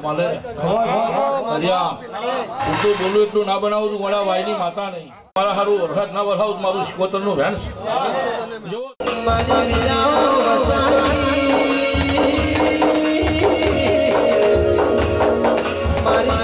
माले हरिया तो बोलू એટલું ના બનાવું તું મારા વાયની માતા નહીં મારા હારું વરસાદ ના વરસાવ મારું સ્કોતરનું વેણ જો મારી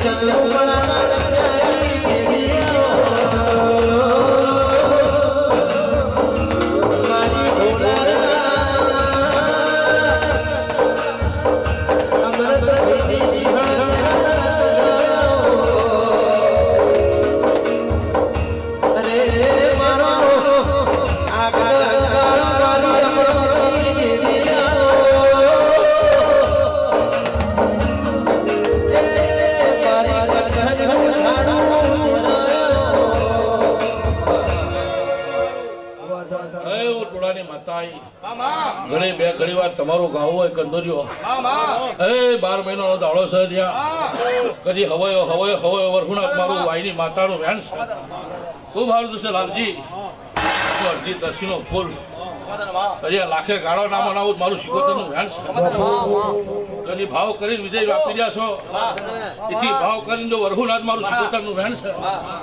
ઘરે બે ઘણી વાર તમારો ગાવો હોય કંદોર્યો 12 મહિનાનો દાડો છે કદી હવાયો હવાયો હવાયો વરખુણા મારું વાયની માતાનું વેણ છે ખૂબ સારું છે લાલજી અડધી તરસીનો ફૂલ હજી લાખે ગાળો ના બનાવું મારું શિકોતરનું વેણ છે કદી ભાવ કરીને વિજય વાપરી રહ્યા છો એથી ભાવ કરીને જો વરખુનાથ મારું શિકોતરનું વેણ છે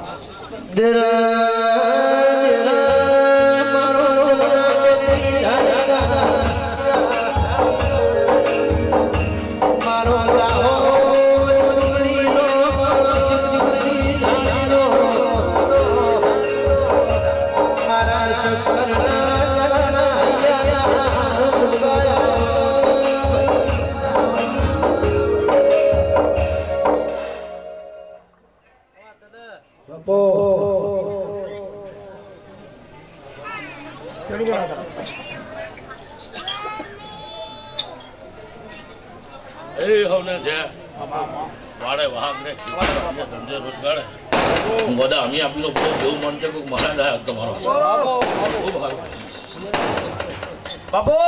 બધા અમે આપનો જેવું મન છે કોઈ મહારાજ આવ્યા તમારો ખૂબ સારું બાપો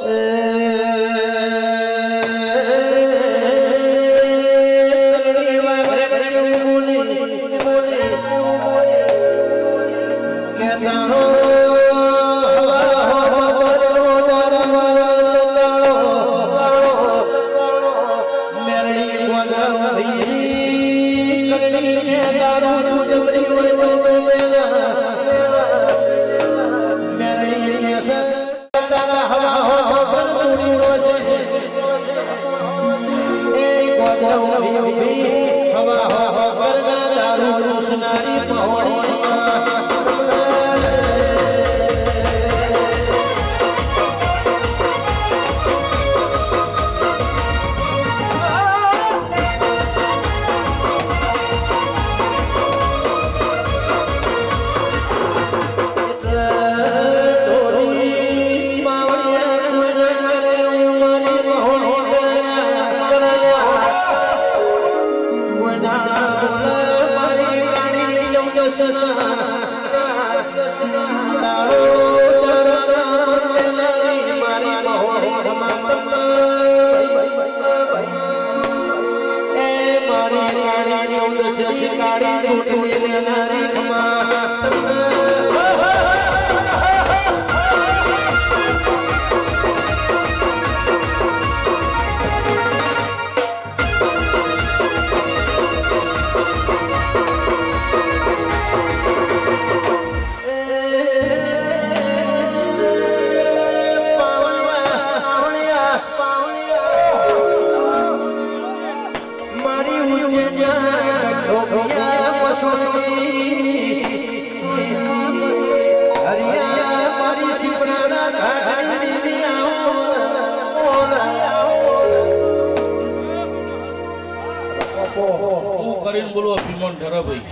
બોલો અભિમાન ધરા ભાઈ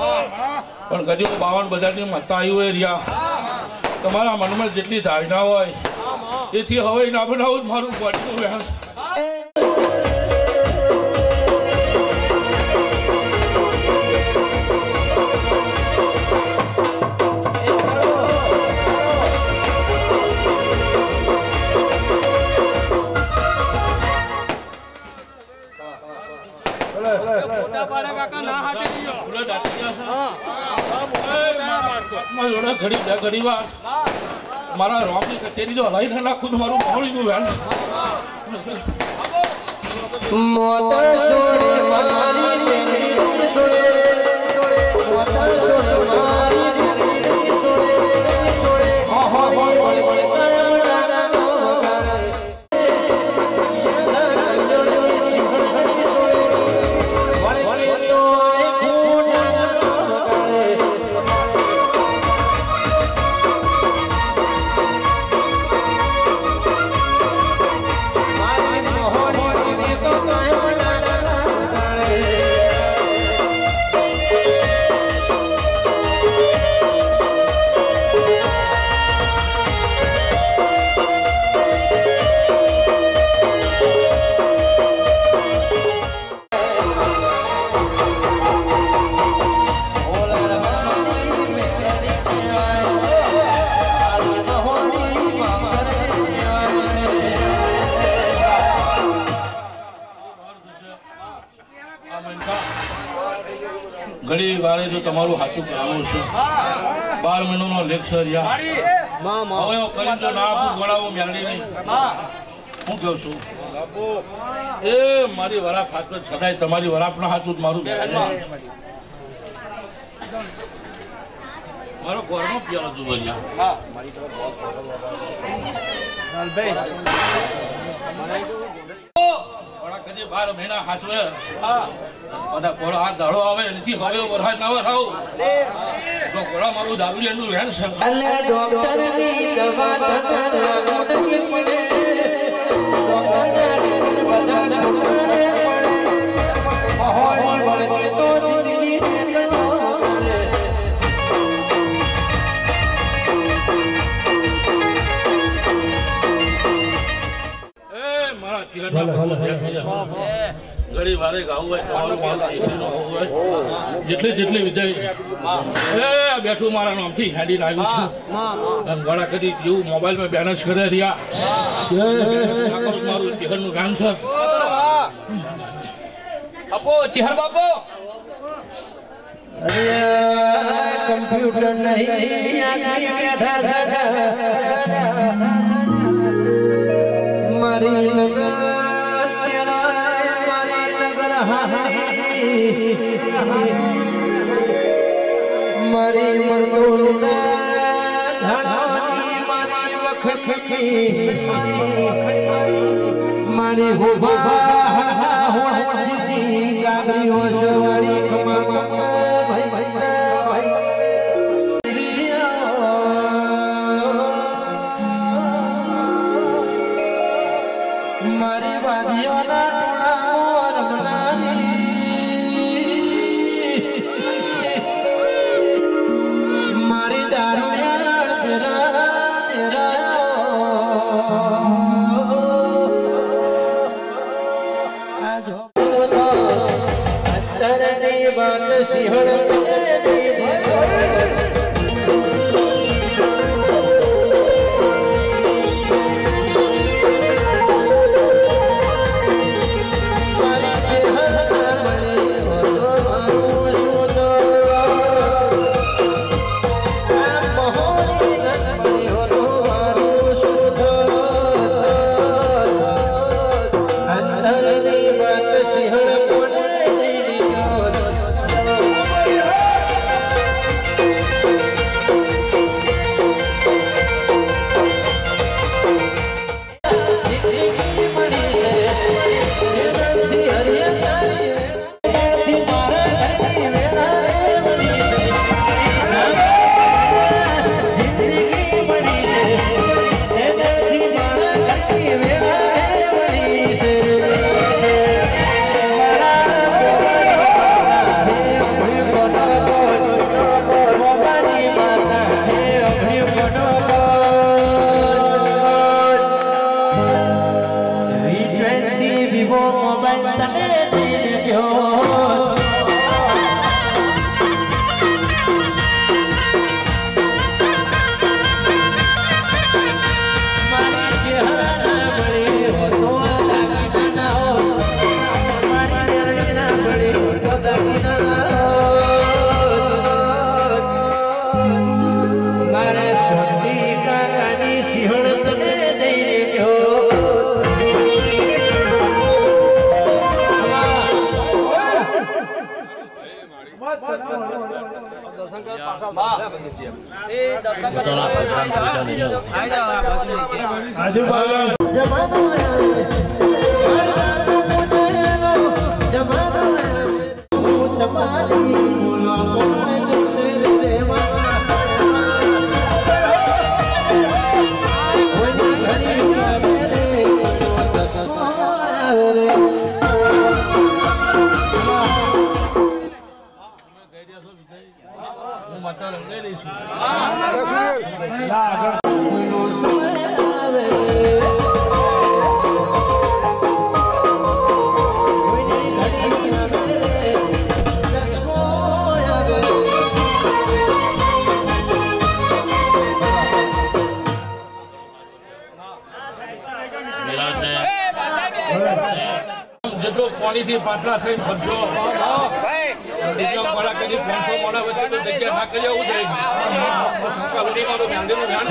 પણ કદી 52 બજારની મતા આવી હોય રહ્યા તમારા મનમાં જેટલી ધારણા હોય તેથી હવે ના બનાવું મારું બોડીનું વેણ ઘડી વાર મારા રોમની કચેરી જો હલાઈ નાખું તો મારું મોહળીનું વેણ ઘડી વારે જો તમારું હાથું કરાવવું છે 12 મહિનાનો લેક્ચર યા હવે કરી તો ના આપું ગણાવો મેળવી નહીં હું કહું છું એ મારી વરાપ હાથ છતાંય તમારી વરાપના હાથું જ મારું મારો ઘરનો પિયાલો તું બન્યા કદી 12 મહિના હાચવે બધા કોળા હાથ દાડો આવે નથી હવે વરસાદ ના આવે તો કોળા મારું દારૂ એનું વેણ છે ઘડી વારે ગાવું હોય જેટલી જેટલી વિદ્યા બેઠું મારા નામથી હેડી લાવ્યું છું ઘણા કદી જેવું મોબાઈલમાં બેલેન્સ કરે રહ્યા મારું ચિહરનું ગાન છે બાપો ચિહર બાપો કમ્પ્યુટર નહીં મારી મારી મરદોની મારી વખત મારી મારી વાદીઓના જેટલો પાણીથી પાછળ થઈને ફરજો બીજા મોડા કદી 500 મોડા વચ્ચે તો જગ્યા ના કરી આવું જાય મારું ગાંધીનું ધ્યાન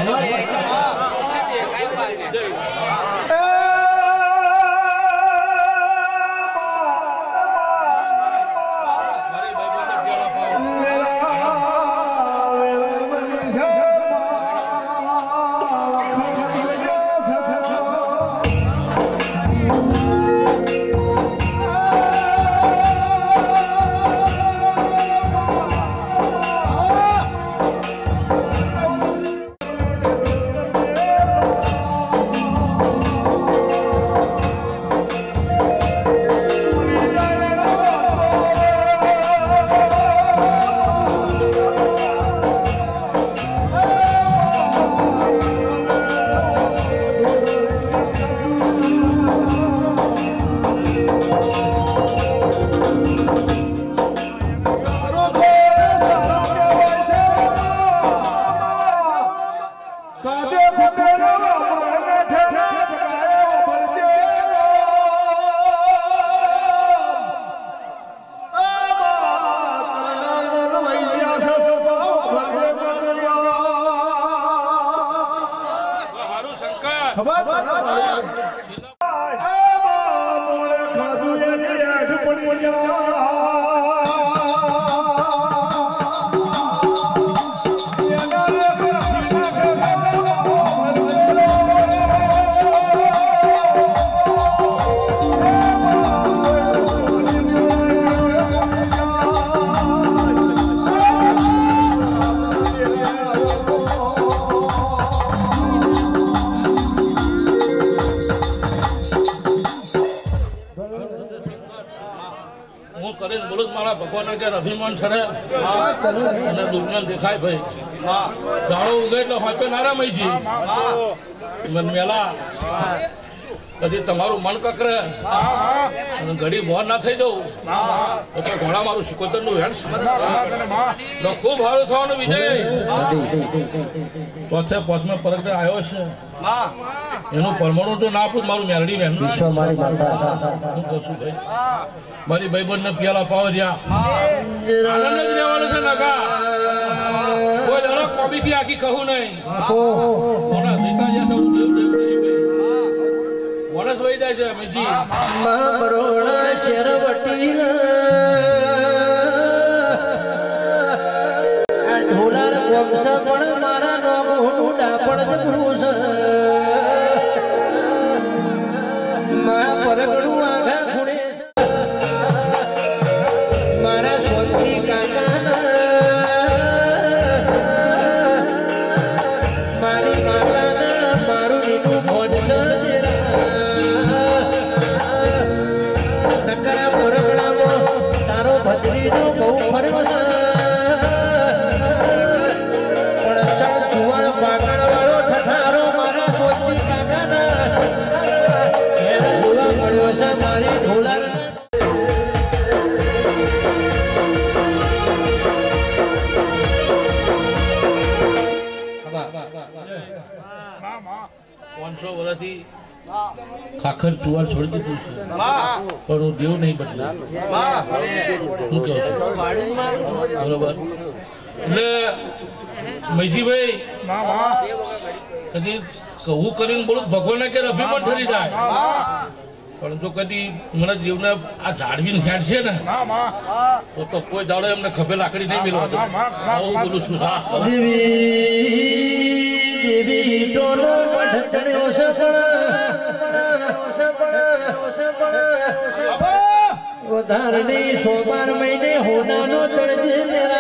ભગવાન કે અભિમાન ઠરે અને દુનિયા દેખાય ભાઈ દાડો ઉગે એટલે હોય તો નારામયજી મન મેલા કદી તમારું મન કકરે અને ઘડી મોર ના થઈ જવું તો ઘોડા મારું શિકોતર નું હેડ ખૂબ સારું થવાનું વિજય ચોથે પાંચમા પરગડે આવ્યો છે એનું પરમાણુ તો ના પૂછ મારું મેરડી વેન શું કહું ભાઈ મારી ભાઈબંધ ને પિયાલા પાવ રહ્યા આનંદ જ રહેવાનું છે નકા કોઈ દડો કોબી થી આખી કહું નહીં કોના દેખા જશે હું દેવ દેવ વનસ વહી જાય છે મેજી મરોણ શેરવટી આ ઢોલાર વંશ પણ મારા નોમનું ડાપણ જ પુરુષ મા પરગણું આઘા ખૂણે મારા સ્વતી કાકા મારી માતાના મારું નીકું ભોજ તારો ભત્રીજો બહુ ફર્યો છે પણ સણ જુવાન પાગળ વાળો ઠઠારો મારા સોચી કાકાના એને જોવા મળ્યો છે મારી ઢોલા વર્ષથી ખાખર ચુવાલ છોડી દીધું છે પણ હું દેવ નહીં બદલા શું કહો બરોબર એટલે મૈજીભાઈ કદી કહું કરીને બોલું ભગવાન કે અભિમાન ઠરી જાય પણ જો કદી મને જીવને આ જાળવીને હેડ છે ને તો કોઈ દાડો એમને ખભે લાકડી નહીં મેળવા દો. આવું બોલું છું. દેવી ટોલો મઢ ચડ્યો વધારણી સોમવાર મહિને હોનાનો ચડજે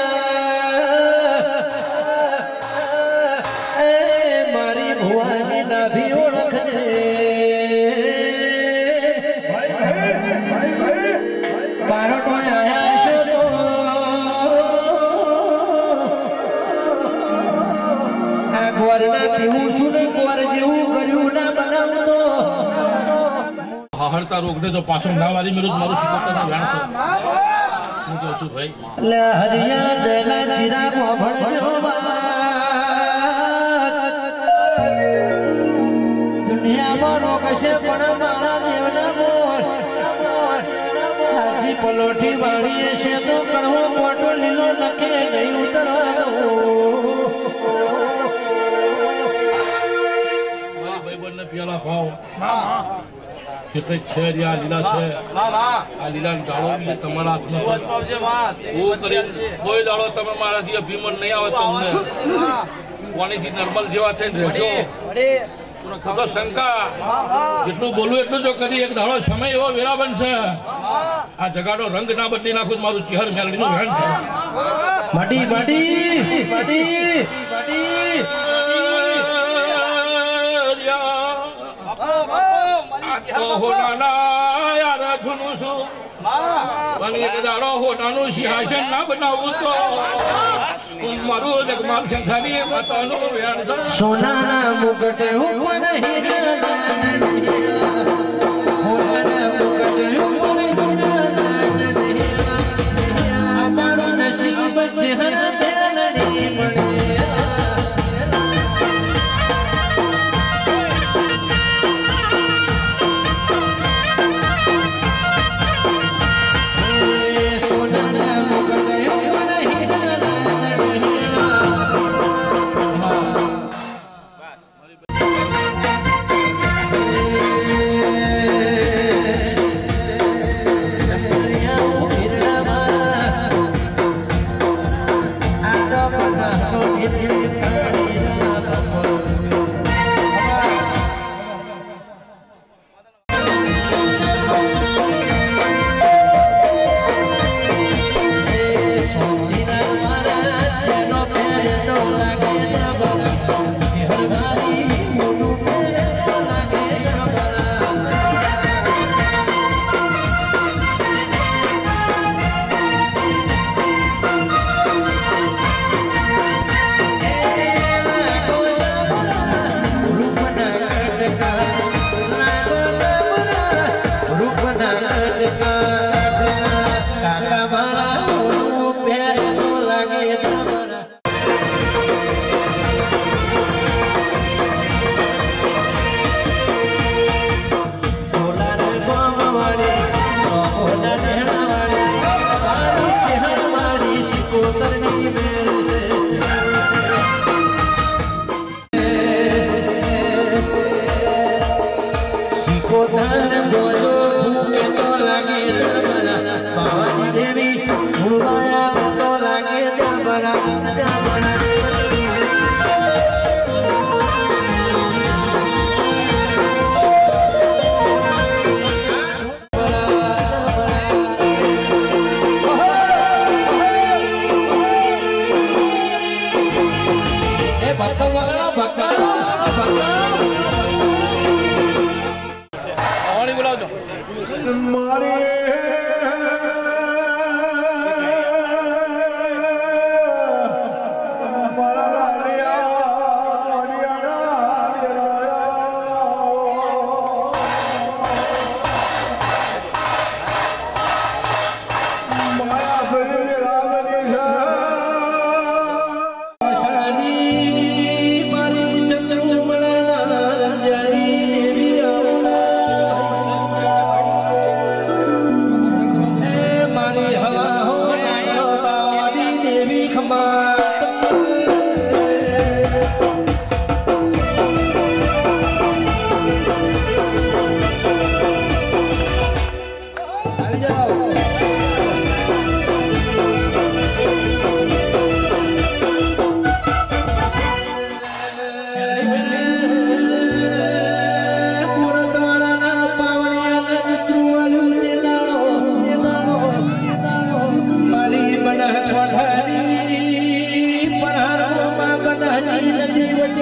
મારી ભુવાની નાભી ઓળખજે બારટો આયા છે તો આ ગોરના પીવું છું ને ગોર જેવું કર્યું ના બનાવતો હળતા રોગને તો પાછળ ના વાળી મેળું મારું શીખવતા જાણ છો. હું કહું છું ભાઈ લે હરિયા જલા ચિરા મોભળજો દુનિયામાં રોકશે પણ મારા દેવના મોર હાજી પલોઠી વાળી છે તો કણવો મોટો લીલો નખે નહીં ઉતરવા દો. ભાઈબંધને પેલા ભાવ કેટલીક છે આ લીલા છે. આ લીલા દાડો તમારા હાથમાં કોઈ દાડો તમે મારાથી અભિમન નહીં આવે તમને પાણીથી નર્મલ જેવા થઈને રહેજો. શંકા જેટલું બોલવું એટલું જો કરી એક દાડો સમય એવો વેરા બનશે આ જગાડો રંગ ના બદલી નાખું મારું ચહેર મેલડીનું વેણ છે. માટી માટી માટી હોનાનું સિંહાસન ના બનાવવું તો મારું જગમાલ સંખાની માતાનું વેણ છે. સોનાના મુકટ ઉપર અમારો નસીબ છે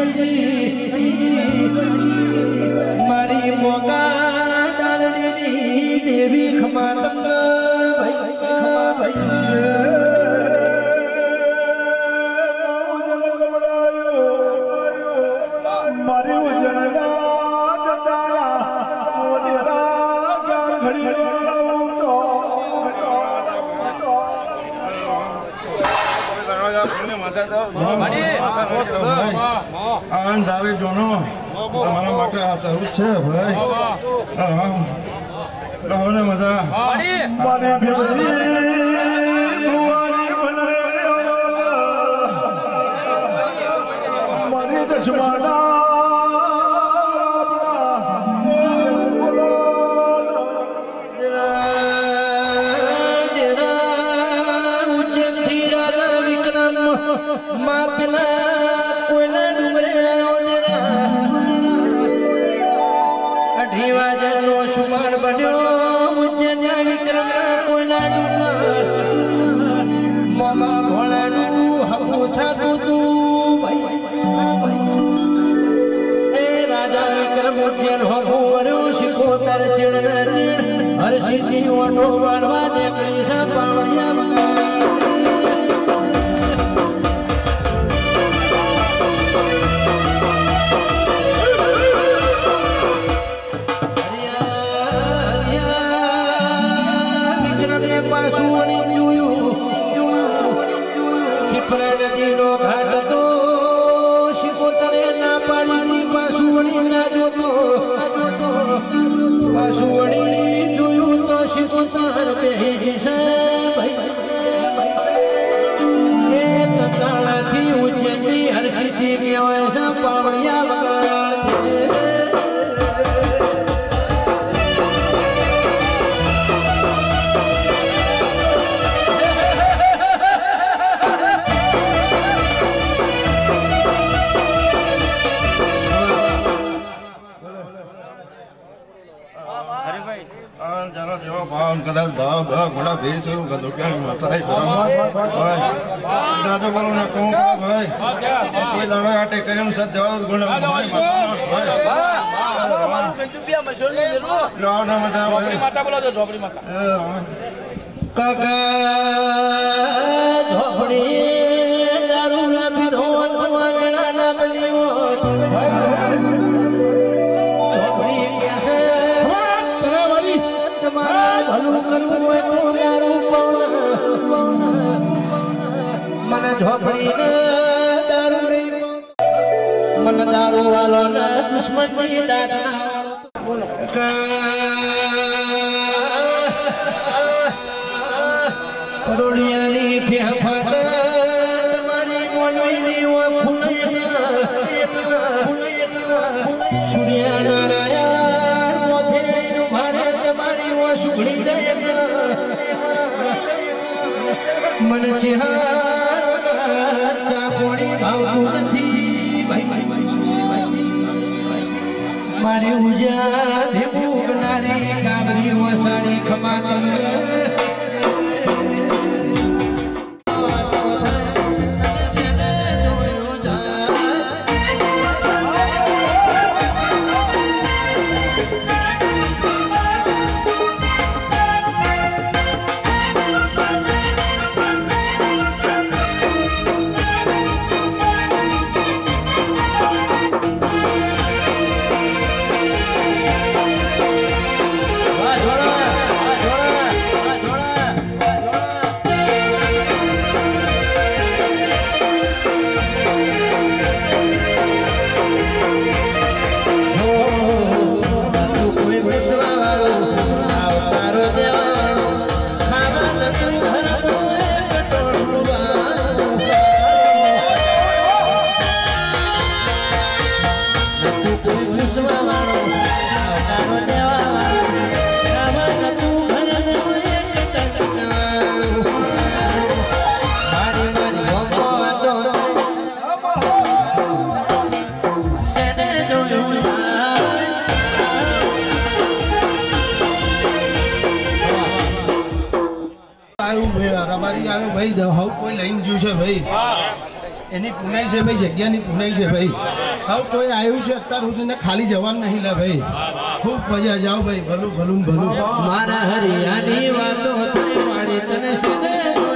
મારી મોગા ડાલડીની દેવી ખમા તમને મારી દાવે જોનો તમારા માટે આ તરું છે ભાઈ રહો ને મજા મારી ચશ્માના हर शीशी वनो वालवा देखली सा पावड़िया વિક્રમે પાસુણી જોયું શિપ્રા નદીનો ઘાટ તો શિકોતરે ના પાડીની પાસુણી ના જોતો પાસુણી જોયું તો શિકોતર બેહી જશે એ તતાળાથી ઉજ્જૈનની હરસિદ્ધિ કહેવાય છે પાવડિયા વગાડે कदाच भाव भाव घोड़ा भेज शुरू कर दो क्या माता है दादो बोलो ना कहूँ भाई कोई दाड़ो आटे करें सद जवाब घोड़ा भाई लाओ ना मजा भाई माता बोलो तो झोपड़ी माता काका झोपड़ी दारू ना पीधो तुआ गणा ना बलियो झोपड़ी कैसे तुम्हारा भलू करવું હોય તો દારૂ મને ઝોપડી ને દારૂ નહીં મને દારૂ વાળો ને દુશ્મન ની દાદા પરોડિયાની ફેફાટ તમારી મોનવીની સૂર્યનારાયણ મોથેનું ભારત તમારી ઓ સુઘડી જાય મન ચેહાર ચાપોડી ભાવતું નથી મારી ઉજા ભેગું ગનારી કાબરી વસાડી ખમા તમને भाई दहाउ कोई लाइन जो है भाई एनी पुनाई से भाई जग्या नी पुनाई से भाई હવે કોઈ આવ્યું છે અત્યાર સુધી ને ખાલી જવાનું નહીં લે ભાઈ ખૂબ મજા જાઓ ભાઈ ભલું ભલું ભલું મારા હરિયાની વાતો થઈ વાળી તને સીધે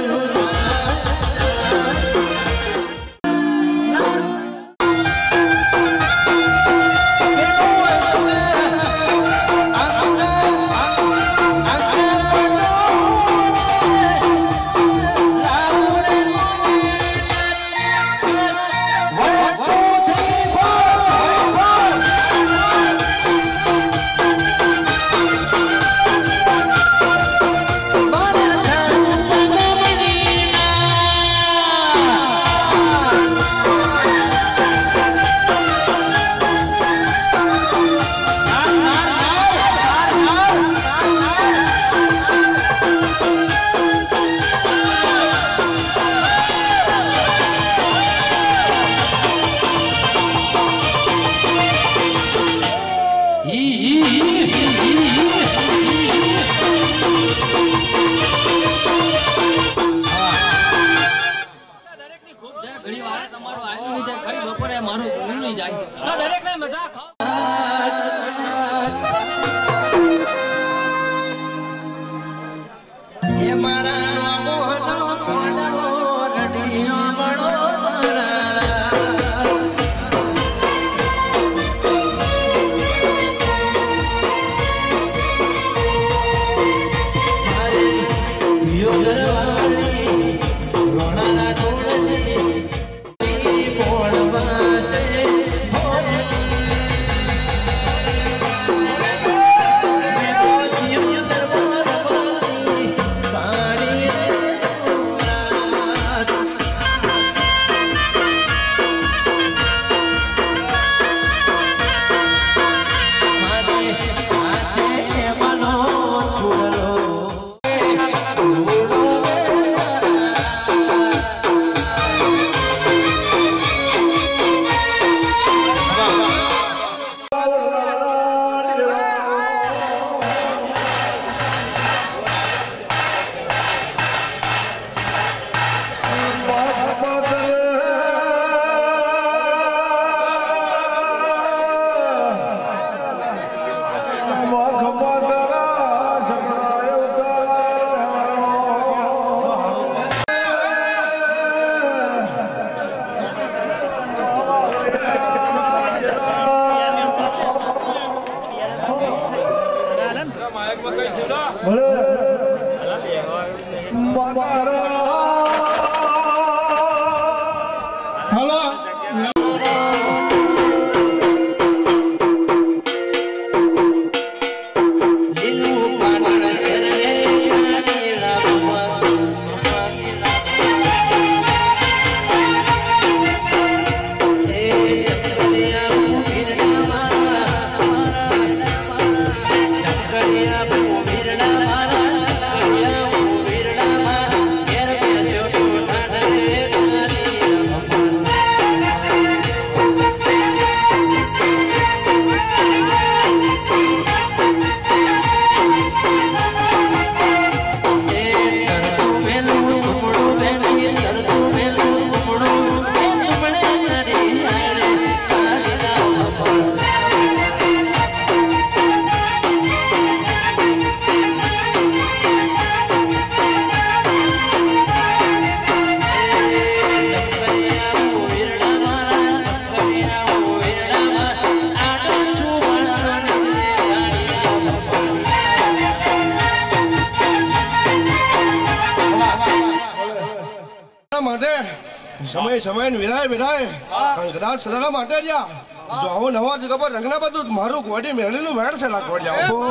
સમય વિરાય વિરાય કદાચ સલગા માટે રહ્યા જો આવો નવા જગા પર રંગના બધું મારું ગોડી મેળીનું વેણ છે લાગવા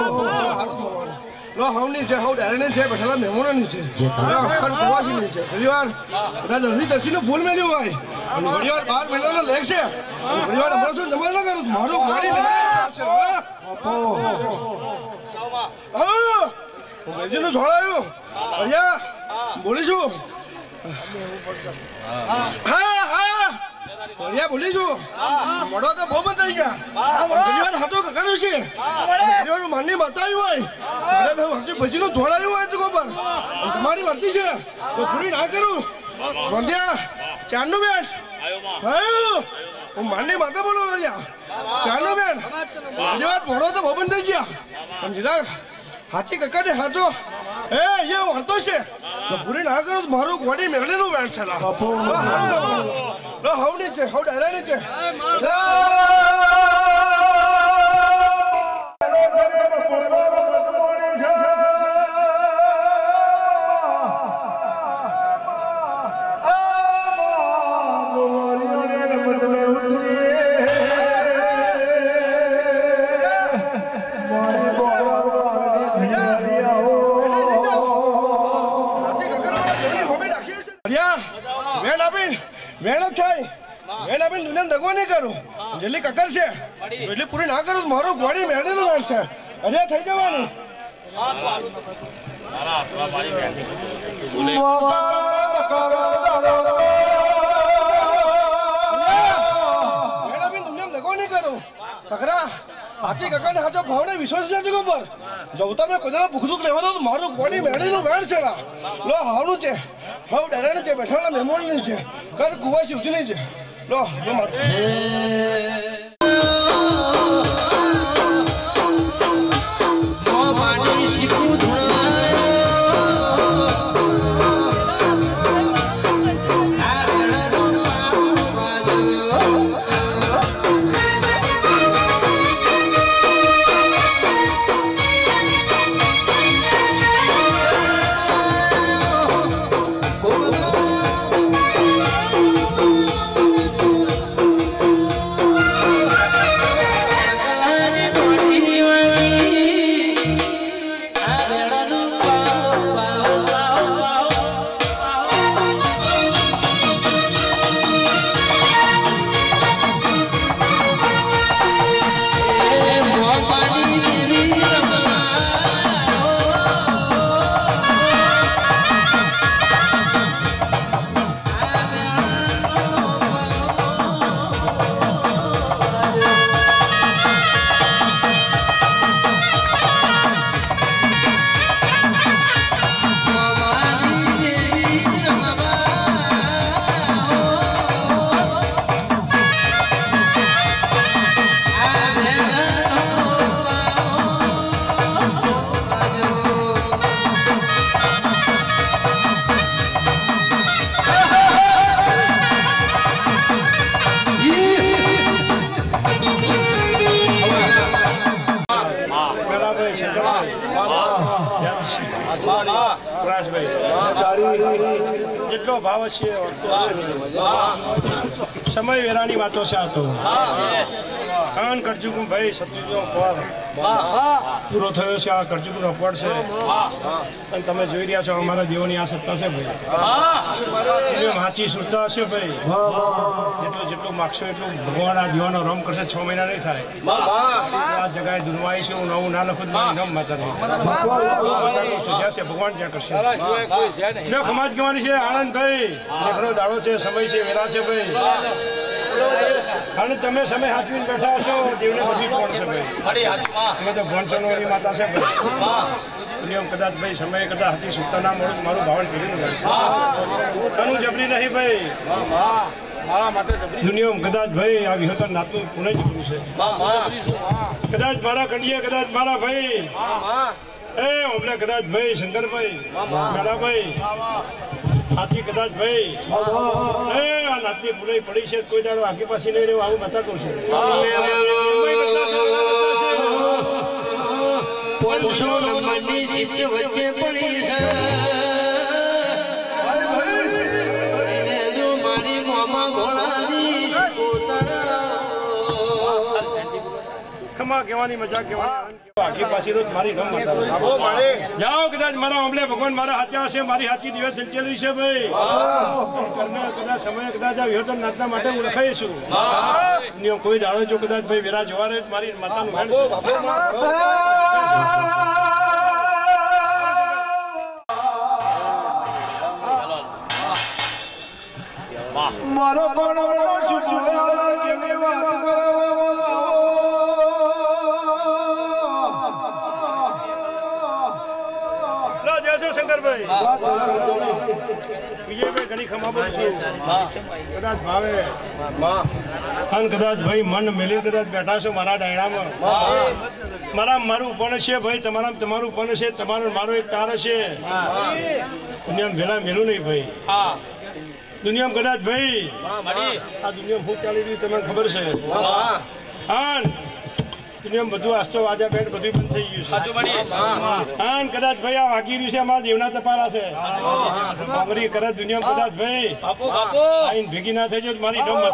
જાવ લો હવની છે હવ ડાયરેની છે બેઠેલા મહેમાનોની છે આખર પ્રવાસીની છે ઘણીવાર કદાચ અડધી દર્શીનું ફૂલ મેળ્યું હોય અને ઘણીવાર 12 મહિનાનો લેખ છે અને ઘણીવાર અમારે શું જમા ના કરું મારું ગોડી મેળીનું જોડાયું અહીંયા બોલીશું બોલી છું મોડો તો બહુ બતાવી ગયા હાથો કકાર્યું છે માનની બતાવ્યું હોય પછી નું જોડાયું હોય તો પર તમારી વર્તી છે તો પૂરી ના કરું સંધ્યા ચાંદુ બેટ હું માનની માતા બોલું રહ્યા ચાલો બેન આજે વાત મોડો તો ભવન થઈ ગયા પણ જીરા હાચી કક્કા ને હાચો એ વાંધો છે તો પૂરી ના કરો તો મારું ગોડી મેળેલું વેણ છે હવ નીચે હવ ડાયરા નીચે જેટલી કકર છે એટલી પૂરી ના કરું મારું ગોળી મેળેલું વેણ છે અરે થઈ જવાનું સકરા સાચી કકા ને સાચો ભાવને વિશ્વાસ નથી ખબર જો તમે કોઈ ભૂખ દુખ લેવા દો તો મારું ગોળી મેળેલું વેણ છે લો હાવનું છે હવ ડરાને છે બેઠાના મહેમાન છે કર કુવાસી ઉઠી નહીં છે લો જેટલો ભાવ છે સમય વેરાની વાતો છે આ તો કાન કરજુક ભાઈ સત્યુનો અપવાદ પૂરો થયો છે આ કરજુકનો અપવાદ છે અને તમે જોઈ રહ્યા છો અમારા જીવોની આ સત્તા છે ભાઈ સાચી સુરતા હશે ભાઈ જેટલું માગશો એટલું ભગવાન આ જીવાનો રમ કરશે 6 મહિના નહીં થાય આ જગ્યાએ દુર્વાઈશું નવું ના લખું રમ માતા ભગવાન જ્યાં કરશે સમાજ કહેવાની છે આનંદભાઈ ઘણો દાડો છે સમય છે વેરા છે ભાઈ અને તમે સમય હાચવીને બેઠા હશો દેવને બધી કોણ છે ભાઈ અમે તો ભણસોની માતા છે ભાઈ કદાચ ભાઈ સમય કદાચ હાથી સુતા ના મળું મારું ભાવન કરી આનું જબરી નહીં ભાઈ દુનિયામાં કદાચ ભાઈ આ વિહતર નાતું પુણે જબરું છે કદાચ મારા કડીએ કદાચ મારા ભાઈ એ ઓમલે કદાચ ભાઈ શંકરભાઈ ગાલાભાઈ હાથી કદાચ ભાઈ એ આ નાતની પુરાઈ પડી છે કોઈ દાડો આગી પાછી નહીં રહેવું આવું બતાતું છે વચ્ચે પડી છે મારી મોમાં ઘોડાની ખમા કહેવાની મજા કહેવાની આખી પાછી રોજ મારી રમ જાઓ કદાચ મારા અમલે ભગવાન મારા હાચા હશે મારી હાચી દિવસ ચલચેલી છે ભાઈ કદાચ સમય કદાચ આવ્યો તો નાતના માટે હું લખાઈશું કોઈ દાડો જો કદાચ ભાઈ વેરા જોવા રહે મારી માતાનું વેણ મારો કોણ શંકરભાઈ વિજયભાઈ ઘણી ખમા બોલશું કદાચ ભાવે અને કદાચ ભાઈ મન મેલી કદાચ બેઠા છો મારા ડાયણામાં મારું પણ છે ભાઈ તમારું પણ છે તમારું મારો એક તાર છે દુનિયામાં વેલા મેલું નહીં ભાઈ દુનિયામાં કદાચ ભાઈ આ દુનિયામાં શું ચાલી રહ્યું તમને ખબર છે દુનિયામાં બધું આસ્તો વાજા બેટ બધું બંધ થઈ ગયું છે કદાચ ભાઈ આ વાગી રહ્યું છે અમારા દેવના તપારા છે અમારી કદાચ દુનિયામાં કદાચ ભાઈ આઈને ભેગી ના થઈ જાય મારી ડમ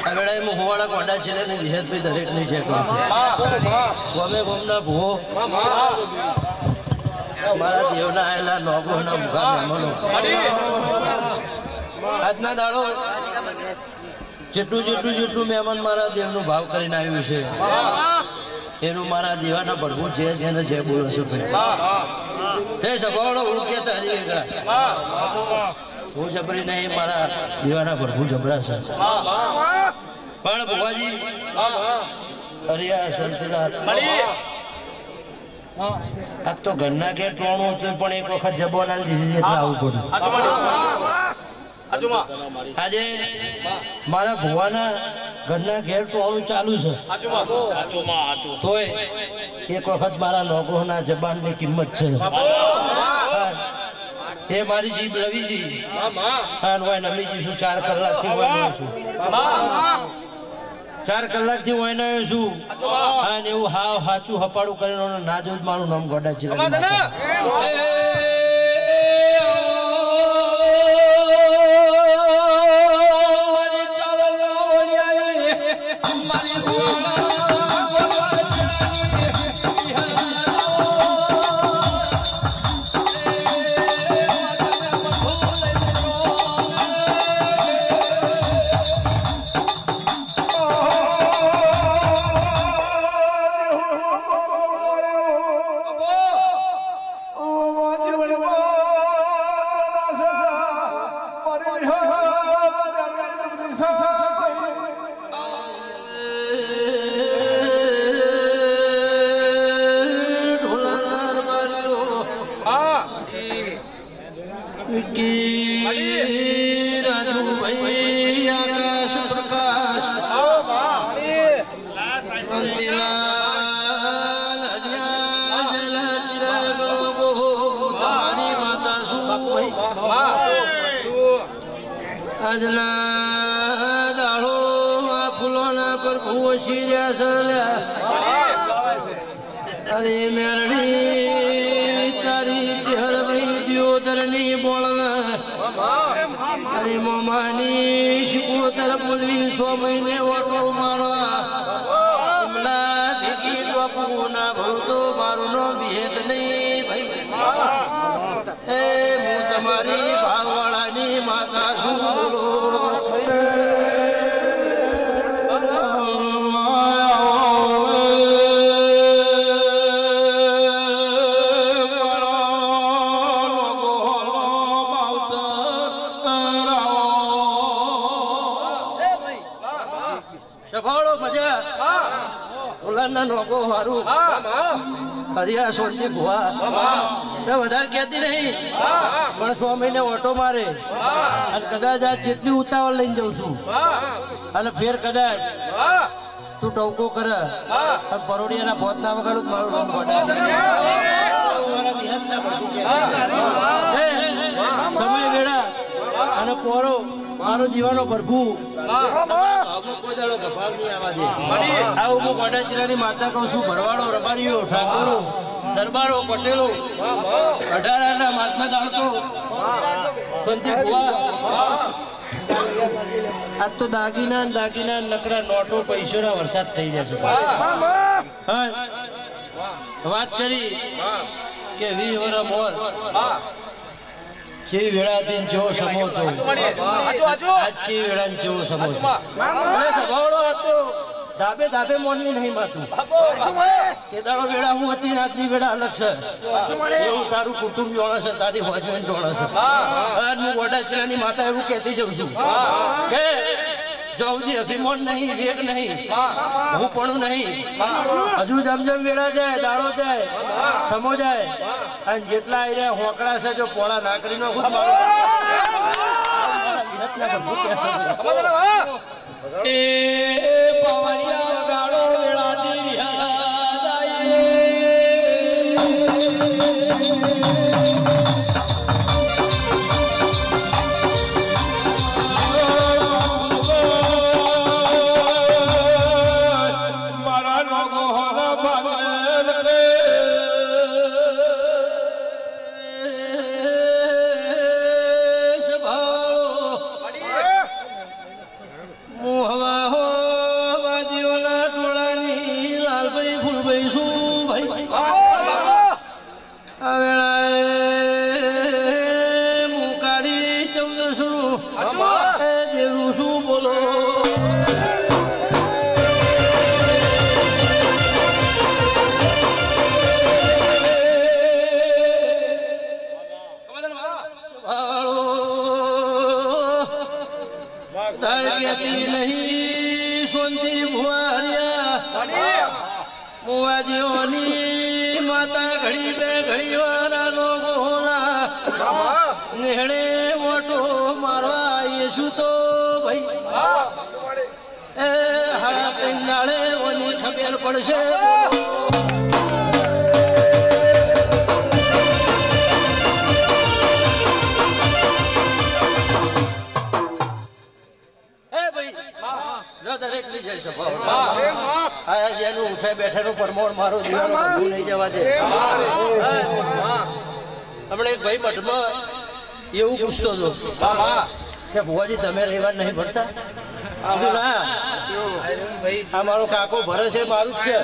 હવે હું હોવાળા કોડા છે ને નિહતભાઈ દરેકની છે કહું છું ગમે ગમના ભૂવો મારા દેવના આયેલા નોગોના મુખા મહેમાનો આજના દાડો જેટલું મહેમાન મારા દેવનું ભાવ કરીને આવ્યું છે એનું મારા દેવાના પ્રભુ જે જેને જે બોલો છો ભાઈ હે સભાવડો ઉડકે તારી હું જબરી નહીં મારા દેવાના પ્રભુ જબરા છે પણ ભુવાજી હરિયા સંતનાથ આ તો ઘરના કે ટોણું હતું પણ એક વખત જબોના લીધી એટલે આવું પડ્યું આજે મારા ભુવાના ઘરના ઘેર ટોણું ચાલુ છે તોય એક વખત મારા લોકોના જબાનની કિંમત છે એ મારી જીભ રવિજી નમીજી શું 4 કલાકથી છું 4 કલાકથી હું એને છું અને એવું હાવ સાચું હપાડું કરીને ના જોઉં મારું નામ ગોડા છે આજના દાડો ફૂલોના પર ભૂસી અરે મેરડી તારી ચહેરભાઈ દિયોદરની બોળના અરે મોમાની શિકોતર બોલી 100 મહિને ઓટો મારવા ટિકિટ બાપુના ભૂતો મારું નો ભેદ નહીં ભાઈ હું તમારી ભાવવાળાની માતા છું લોકો મારું હરિયા સોચી ભુવા વધારે કહેતી નહીં પણ 100 મહિને ઓટો મારે અને કદાચ આ જેટલી ઉતાવળ લઈને જઉં છું અને ફેર કદાચ તું ટવકો કરે પરોડિયાના ભોત ના વગાડું મારું નામ સમય વેળા અને પોરો મારો દીવાનો પ્રભુ માતા કહું છું ભરવાડો રબારીઓ ઠાકોરો દરબારો પટેલો 18 માથના દાડતો આજ તો દાગીના નકરા નોટો પૈસોના વરસાદ થઈ જશે વાત કરી કે 20 વર્ષ મોર ચી વેળાથી જેવો સમો તો આજ ચી વેળા જેવો સમો સભાવડો હતો ધાબે મોનવી નહીં માતું તે દાડો વેળા હું હતી રાતની વેળા અલગ છે એવું તારું કુટુંબ જોડે છે તારી હોજમેન જોડે છે હું વડાચીલાની માતા એવું કહેતી જઉં છું કે જવદી અભિમાન નહીં વેગ નહીં હું પણ નહીં હજુ જમ વેળા જાય દાડો જાય સમો જાય અને જેટલા અહીંયા હોકડા છે જો પોળા નાકરીનો એ પવનિયા ગાળો વેળાથી વિહાદ મારા લોકો હોરા ભાગેલ હવા આ વેળાએ મુકાડી 1400 દેવું શું બોલો नहीं सोंती भुआरिया मुआजियोनी माता घड़ी पे घड़ी वाला लोग होला नेहड़े मोटो मारवा येशु तो भाई ए हारा पेंगाड़े ओनी खबर पड़शे દરેક ની જઈ શકો જેનું ઉઠે બેઠેનું પરમોણ મારો જીવાનો બધું નહીં જવા દે હમણાં એક ભાઈ મઠમાં એવું પૂછતો હતો કે ભુવાજી તમે રહેવા નહીં ભરતા ના આ મારો કાકો ભરે છે મારું જ છે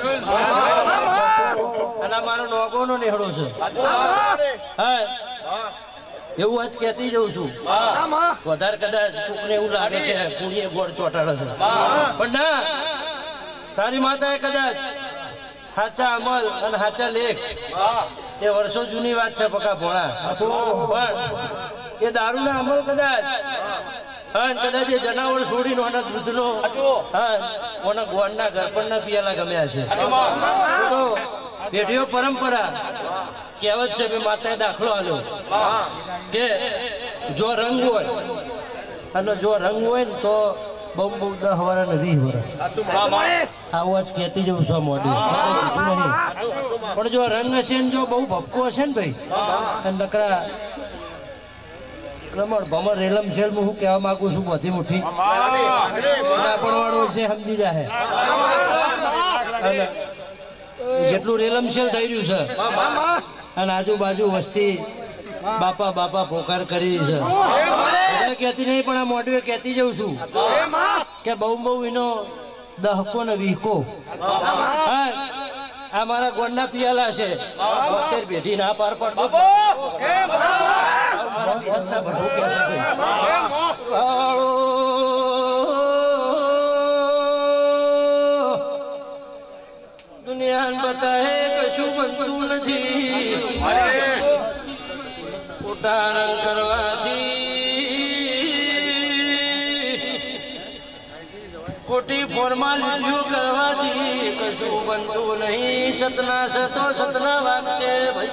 અને મારો નોગો નો નેહડો છે હા એવું આજ કહેતી જઉં છું વધારે કદાચ કોકને એવું લાગે કે પૂરીએ ગોળ ચોટાડે છે પણ ના તારી માતાએ કદાચ સાચા અમલ અને સાચા લેખ એ વર્ષો જૂની વાત છે પકા ભોળા પણ એ દારૂના અમલ કદાચ કદાચ એ જનાવર છોડીને ઓના દૂધનો ઓના ગોળના ગરપણના પિયાલા ગમ્યા છે તો પેઢીઓ પરંપરા કહેવત છે કે માતાએ દાખલો આલ્યો કે જો રંગ હોય અને જો રંગ હોય ને તો બહુ 10 વર્ષ ને 20 વર્ષ આવું જ કહેતી જવું છો મોઢું નહીં પણ જો રંગ હશે ને જો બહુ ભપકો હશે ને ભાઈ નકરા રમણ ભમર રેલમ શેલ હું કહેવા માંગુ છું બધી મુઠ્ઠી પણ વાળો છે સમજી જાય જેટલું રેલમ શેલ થઈ રહ્યું છે અને આજુબાજુ વસ્તી બાપા બાપા પોકાર કરી છે કહેતી નહીં પણ આ મોઢું કહેતી જઉં છું કે બહુ એનો દહકો ને વીકો આ મારા ગોળના પિયાલા છે 72 પેઢી ના પાર પાડતો દુનિયા બતાએ કશું બનતું નથી ખોટા રંગ કરવાથી ખોટી ફોર્માલિટીઓ કરવાથી કશું બનતું નહીં સતના સતો સતના વાત છે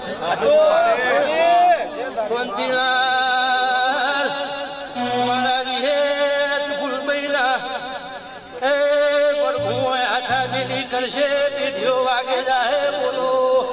શાંતિલાલ મારા વિહેત ફૂલબૈલા એ પ્રભુ હાથા દિલી કરશે પેઢીઓ વાગે જાહે બોલો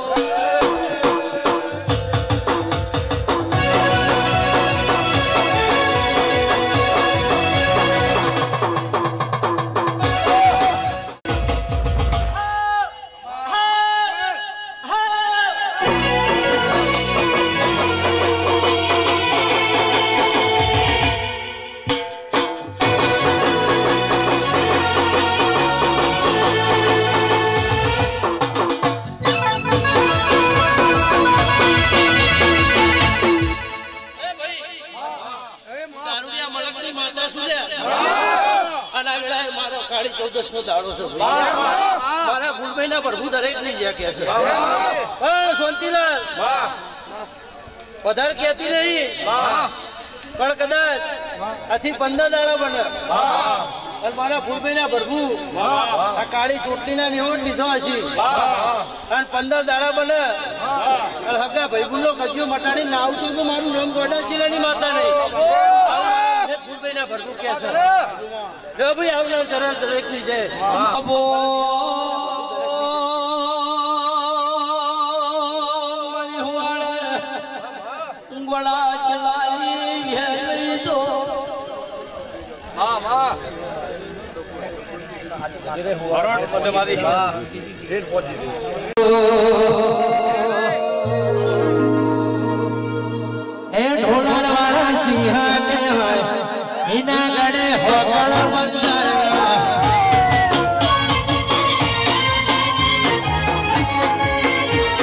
મારા ફૂલભાઈ ના પ્રભુ દરેક ની જ્યાં કે છે શાંતિલાલ વધારે કહેતી નહીં પણ કદાચ આથી 15 દાડા બને અને મારા ફૂલભાઈ ના પ્રભુ આ કાળી ચોટલી ના નિહોટ લીધો હશે અને 15 દાડા બને હગા ભાઈ નો કજિયો મટાડી ના આવતું તો મારું નામ ગોડા ચીલાની માતા નહીં ફૂલભાઈ ના ભરતું કે છે ભાઈ આવનાર ચરણ દરેક ની છે ગોડા ચલાવી તો એ ઢોલર વાળા સિંહા કહેવાય એના ગળે હોકળ બંધાયા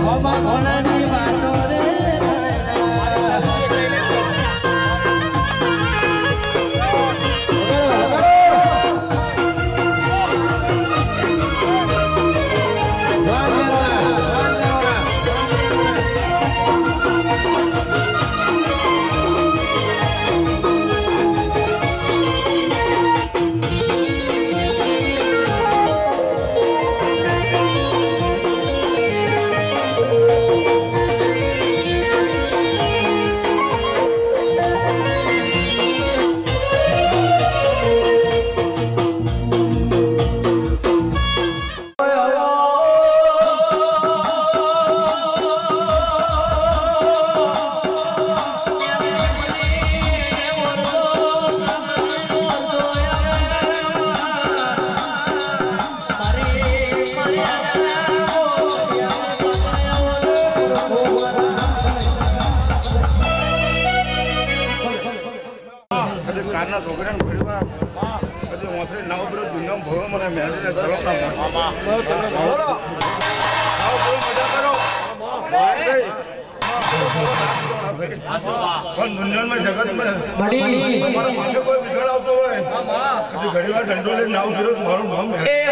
કારના છોકરાને ભર્યું પછી ઓથરે નવ પેલો જૂનો ભરો મને મેળવીને ચલો પણ દુનિયામાં જગતમાં મારો માથે કોઈ વિગડ આવતો હોય પછી ઘણી વાર દંડો લઈને નાવ ફેરો મારું નામ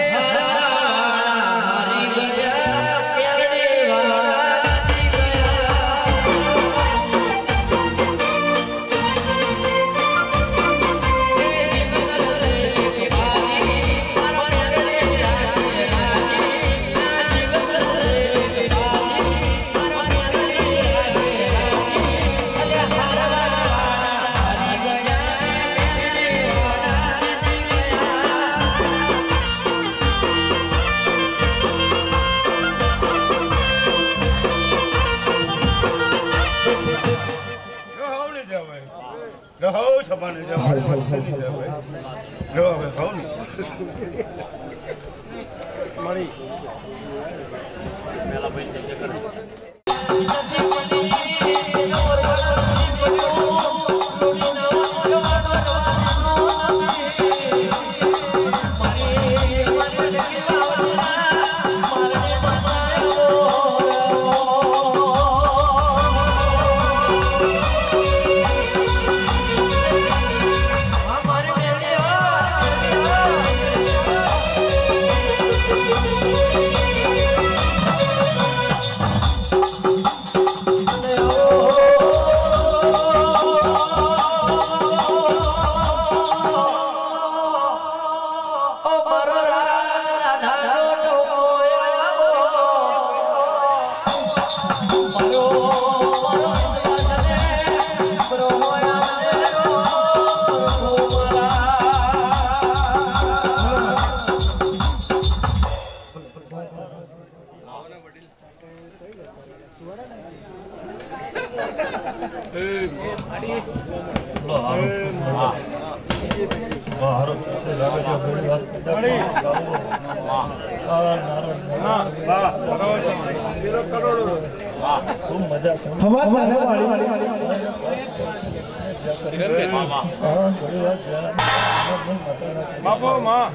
રહો સભાને જવાય રહો હવે ખાવ ને મળી બાપો માં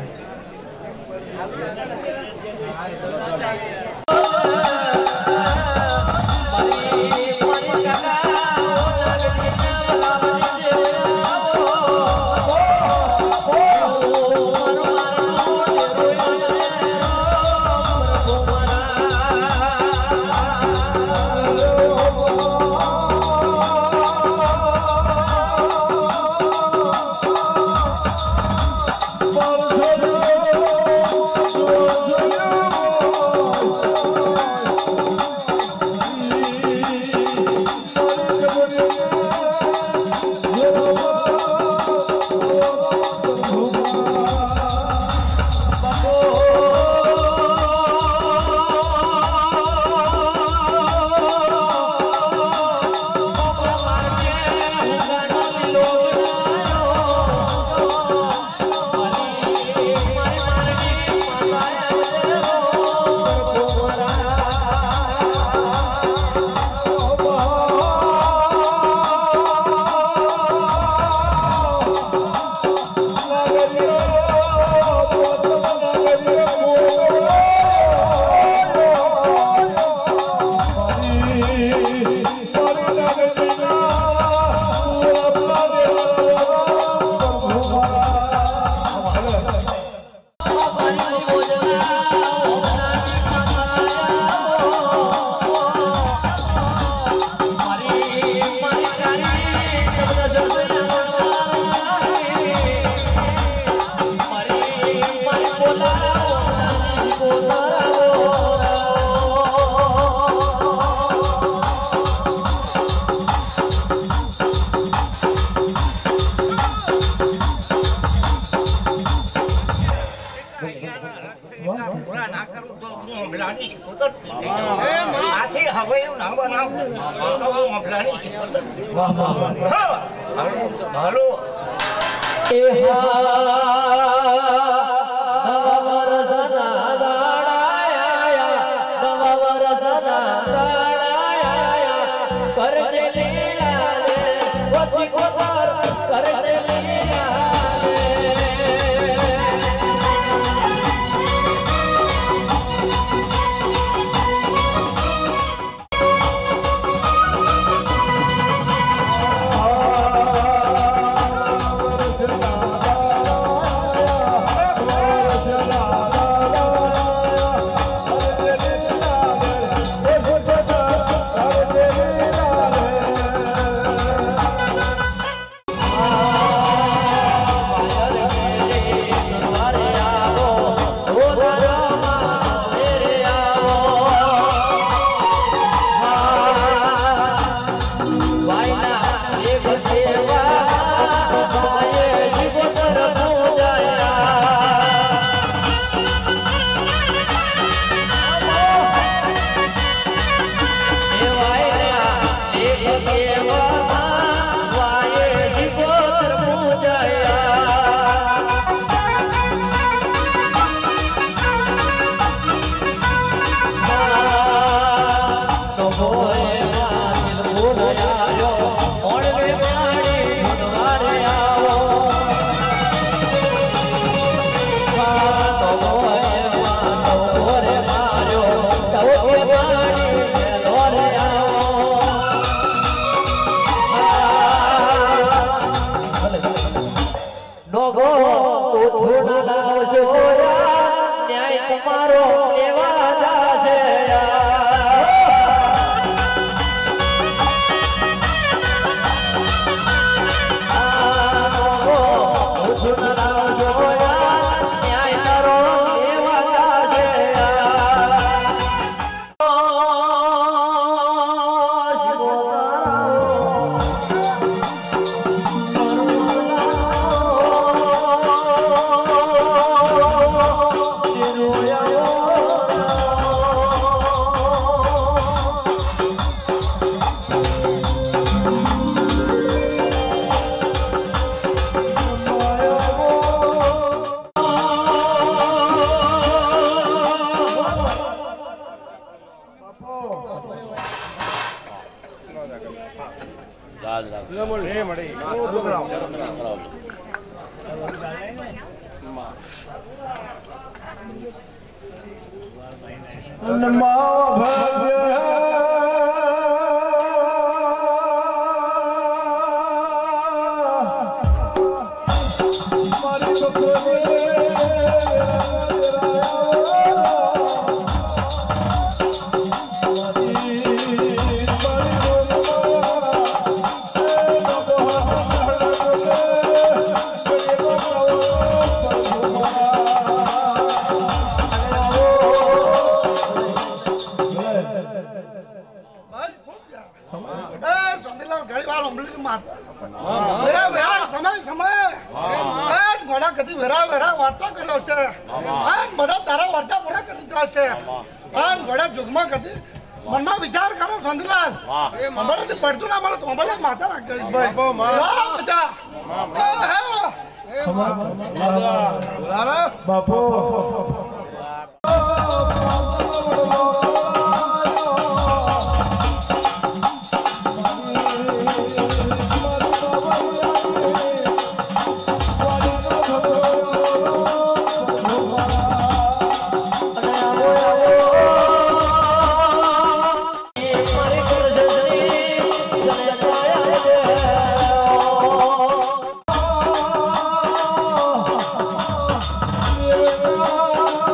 મફલાની શીખવતો આથી હવે એવું ના બનાવ તો હું મફલાની શીખવતો હાલો Oh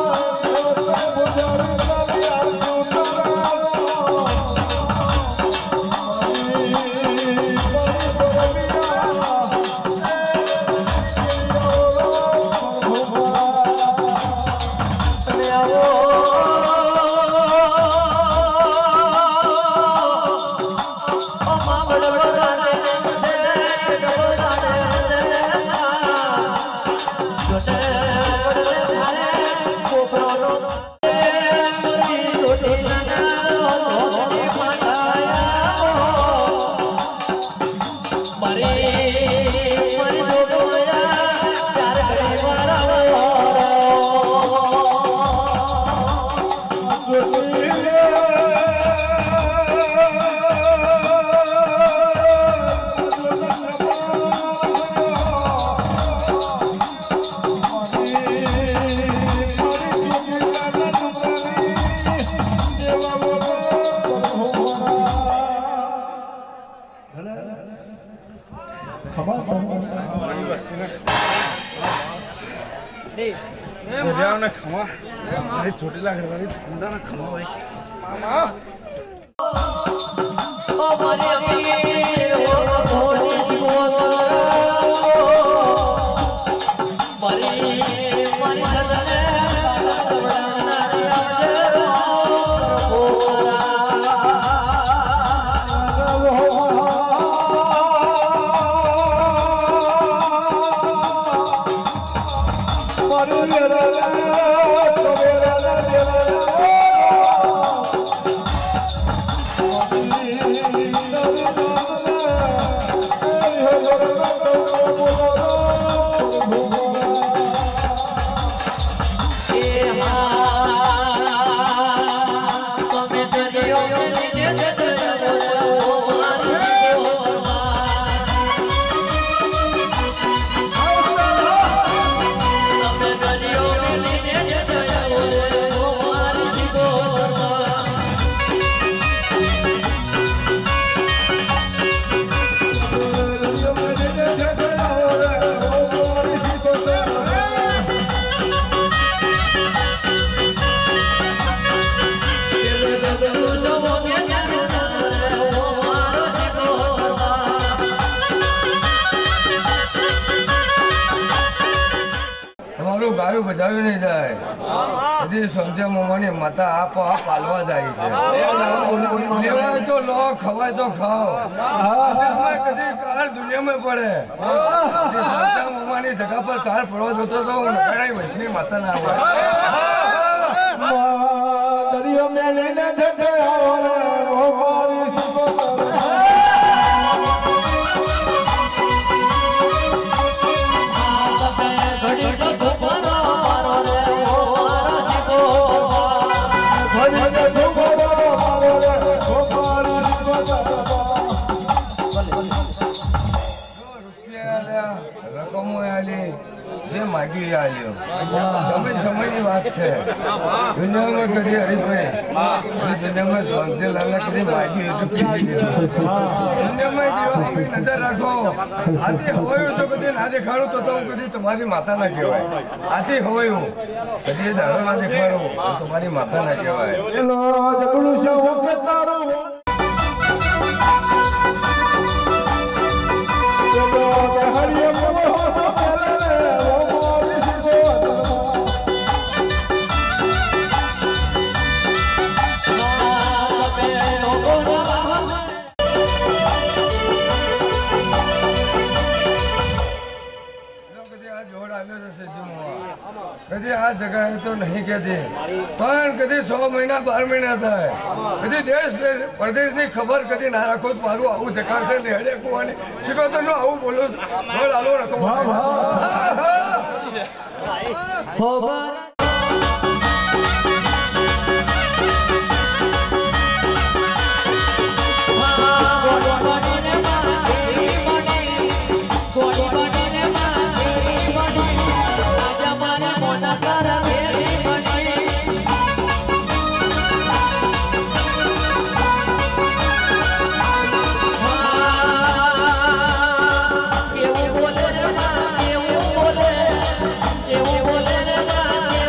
ચોટીલા ઘરવાળી ઠંડાના ખમા હોય ગાયું બજાવ્યું નહીં જાય બધી સમજ્યા મોમાની માતા આપ પાલવા જાય છે લેવાય તો લો ખવાય તો ખાઓ કદી કાર દુનિયામાં પડે સમજ્યા મોમાની જગા પર કાર પડવા જતો તો નકારાઈ વૈષ્ણવી માતા ના આવે દરિયો મેલીને જતે માગી આવ્યો સમયની વાત છે દુનિયામાં કદી હરીભાઈ દુનિયામાં શાંતિલાલ કદી માગી દુનિયામાં દેવા નજર રાખો આથી હવાયું તો કદી ના દેખાડું તો હું કદી તમારી માતા ના કહેવાય આથી હવાયું કદી દાડો ના દેખાડું તો તમારી માતા ના કહેવાય કદી આ જગાએ તો નહીં કહેતી પણ કદી 6 મહિના 12 મહિના થાય કદી દેશ પરદેશની ખબર કદી ના રાખો મારું આવું જગાશે ને હેડે કુવાની શીખવતો નું આવું બોલું બોલ આલો રકમ એવું બોલે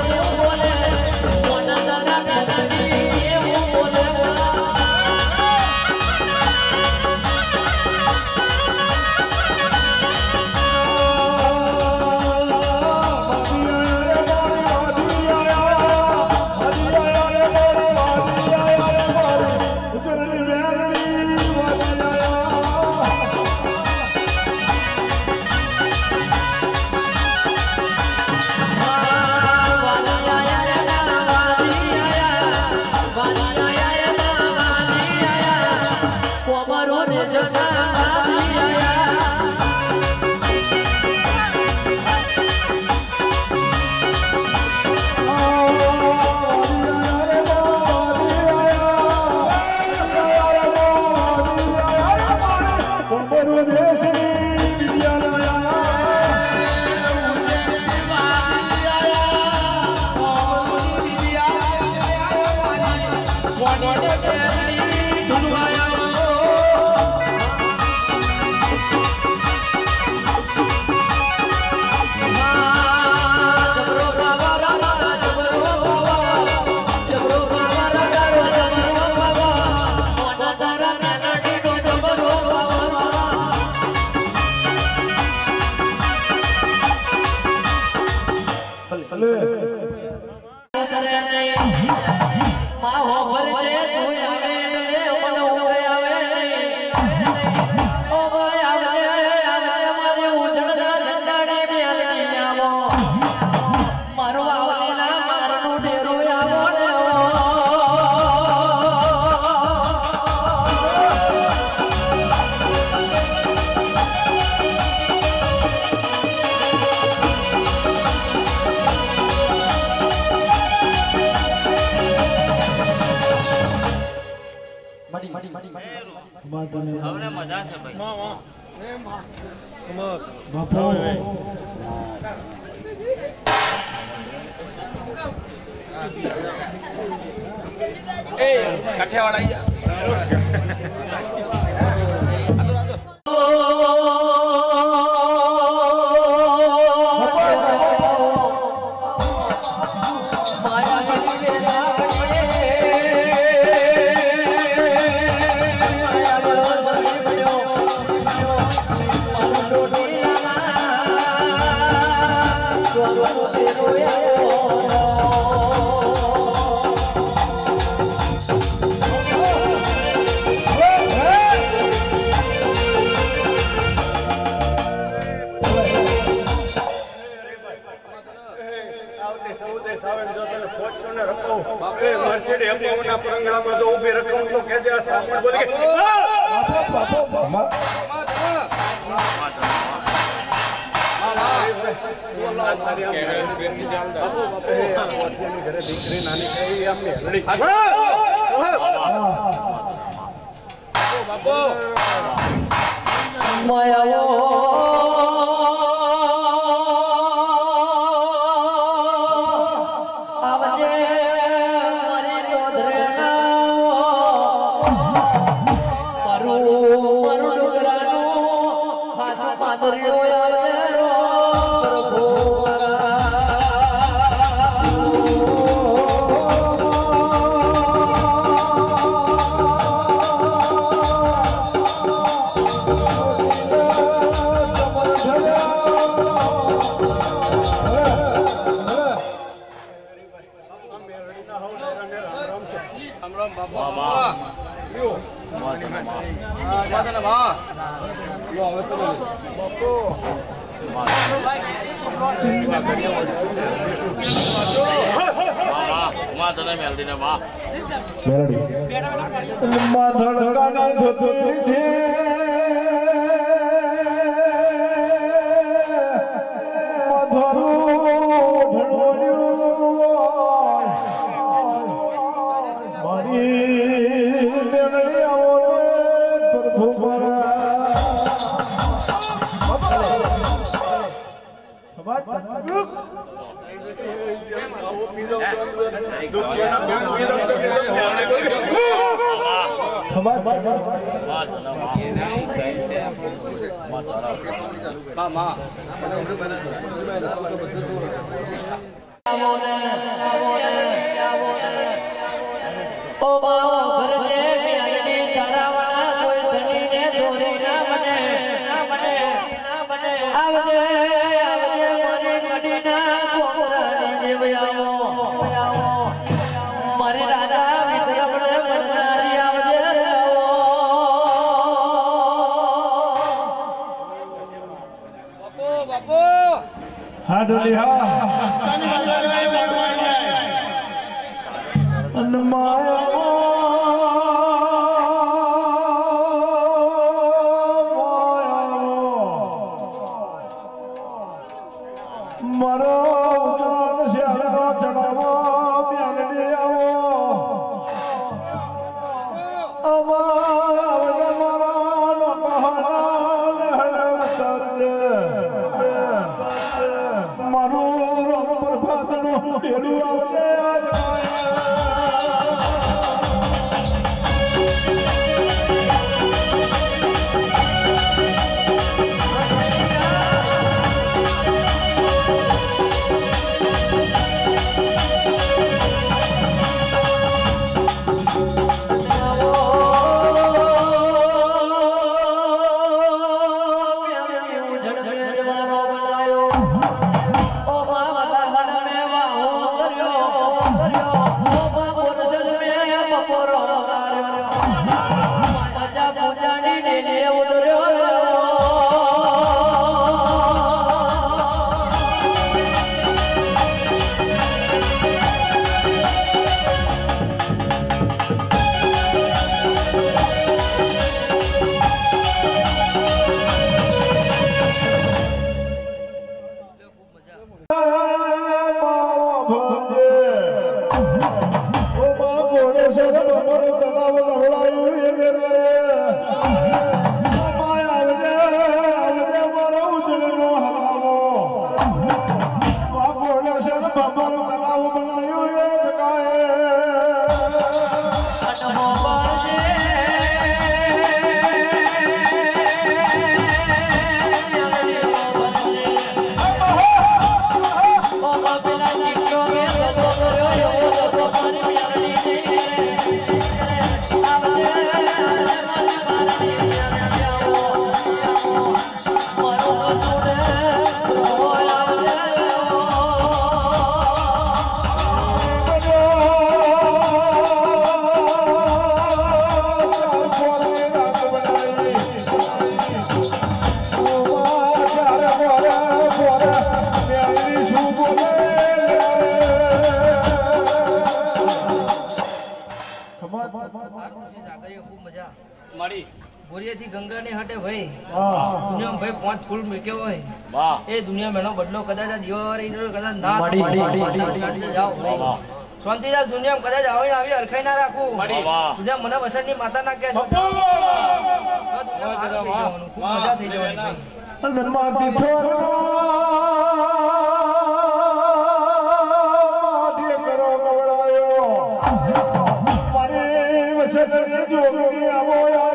Maru ગંગા ને હટે ભાઈ દુનિયા ભાઈ 5 ફૂલ મૂક્યો હોય એ દુનિયા મેનો બદલો કદાચ આ દીવાવાળી કદાચ ના જાઓ શાંતિ દુનિયા કદાચ આવે ને આવી અરખાઈ ના રાખું દુનિયા મને વસંતની માતા ના કે મજા થઈ જવાની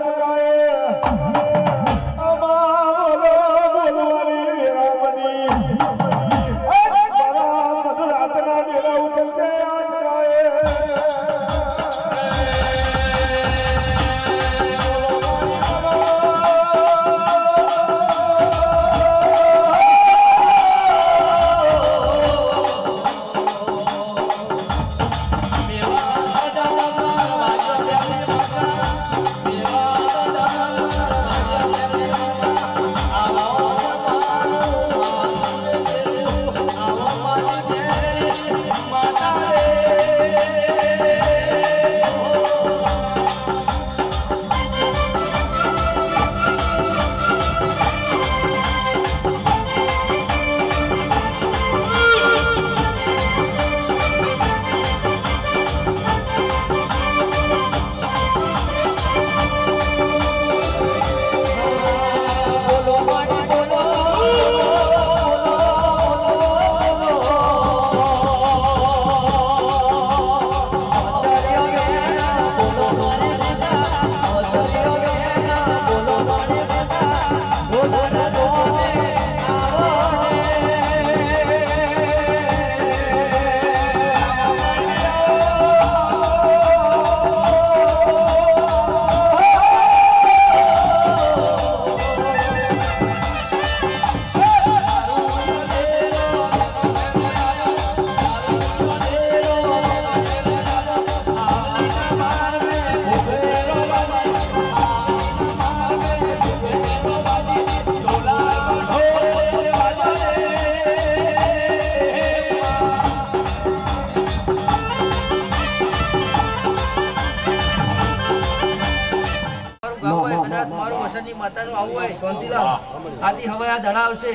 માતાનું આવું હોય શાંતિલાલ આથી હવે આ દડાવ છે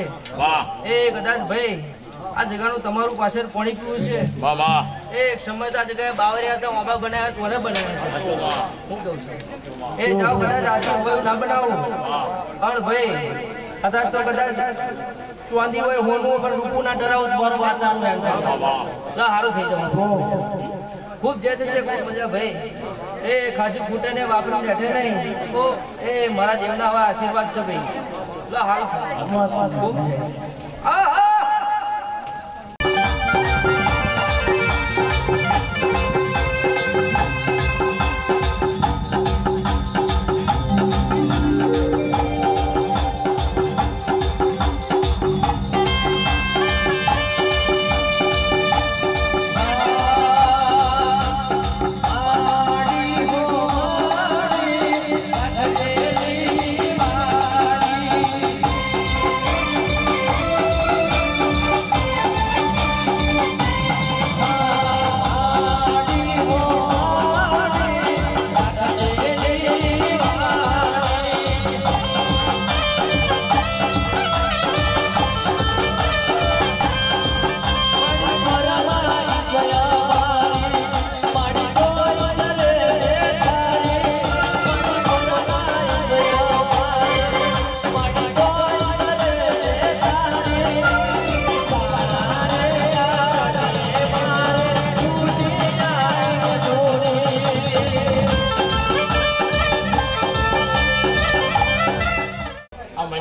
એ કદાચ ભાઈ આ જગાનું તમારું પાછળ પાણી પીવું છે એક સમય તો આ જગ્યાએ બાવરિયા હતા ઓબા બનાવ્યા કોને બનાવ્યા હું કહું છું એ જાઓ કદાચ આજે હવે ના બનાવો પણ ભાઈ કદાચ તો કદાચ ચાંદી હોય હોનું પણ રૂપું ના ડરાવો મારો વાત ના સારું થઈ જવાનું ખૂબ જે થશે ખૂબ મજા ભાઈ એ ખાજુ ફૂટે ને વાપરી બેઠે નહીં તો એ મારા દેવના આવા આશીર્વાદ છે ભાઈ હાલ ખૂબ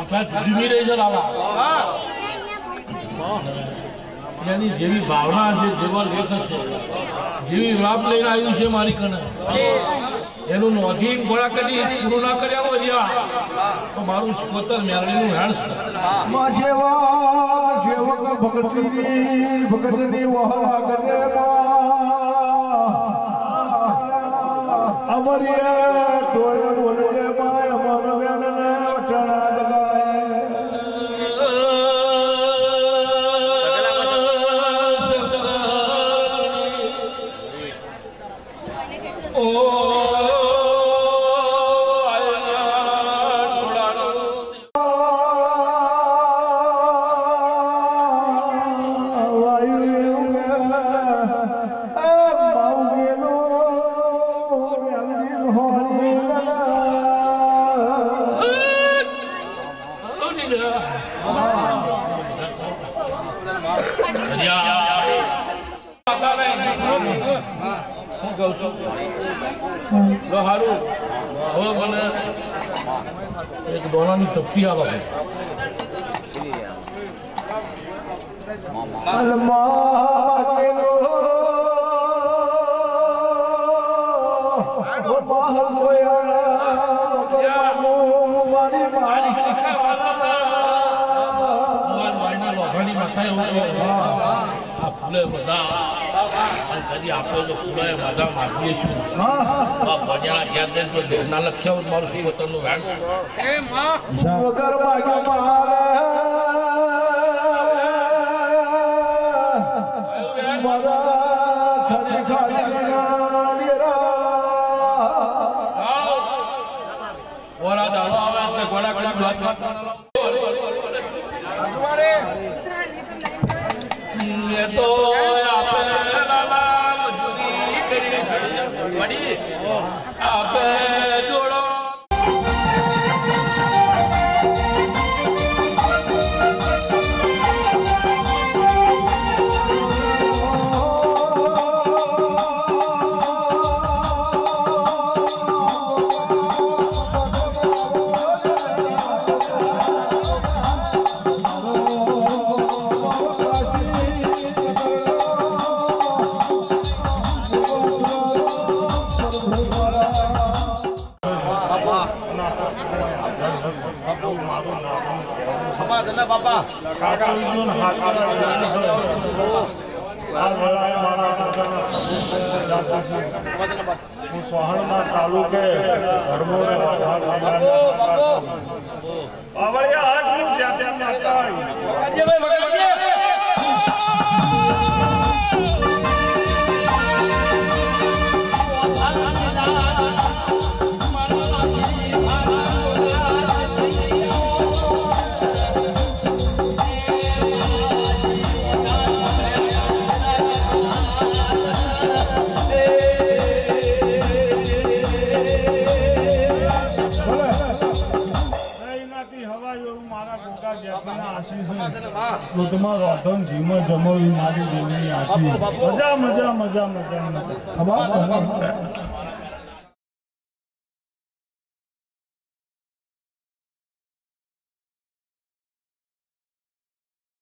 જીવી રહી છે લાલા એની જેવી ભાવના છે જેવા લેખ છે જેવી લાભ લઈને આવ્યું છે મારી કને એનું નોંધી ગોળા કરી પૂરું ના કર્યા હોય જ્યાં તો મારું સ્કોતર મેળવીનું હેણસ ભગતની વહરા કરે અમરીએ ટોળે બોલે માય અમર વેનને વટણા દગાય હારું હવે મને એક ડોલાની ચપટી આવે લોભાની માથા ફૂલે બધા કદી આપણે તો ફૂલાય મજા માગીએ છીએ ભજ્યા ઘેર દે તો દેશના લક્ષ્ય મારું શું વતનનું વેણ ઓરા દાડો આવે એટલે ગોળા ગોળા વાત કરતા તો આપે જોડો બાપા હું સોહણના તાલુકે દૂધમાં રોધન જીમાં જમાવી મારી દેવી આશી મજા મજા મજા મજા